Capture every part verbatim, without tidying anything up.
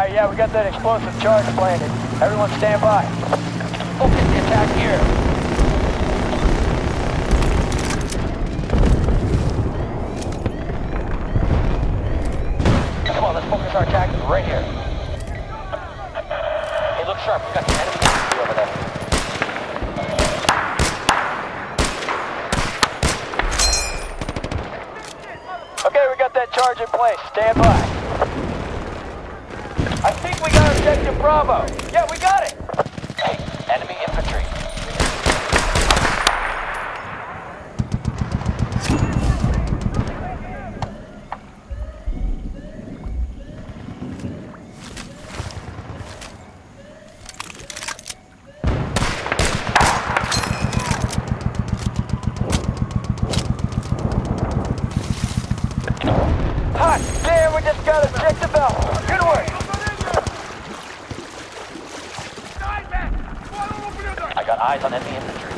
Alright, yeah, we got that explosive charge planted. Everyone stand by. Focus the attack here. Come on, let's focus our attack right here. Hey, look sharp. We got some enemy infantry over there. Okay, we got that charge in place. Stand by. I think we got objective Bravo. Yeah, we got it. Hey, enemy infantry. Hot damn, we just got objective Alpha. Good work. I got eyes on enemy infantry.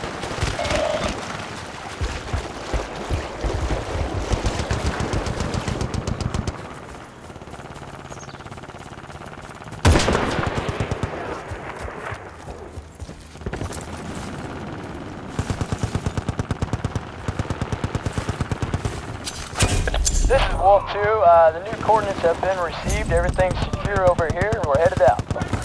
This is Wolf two. Uh, the new coordinates have been received. Everything's secure over here, and we're headed out.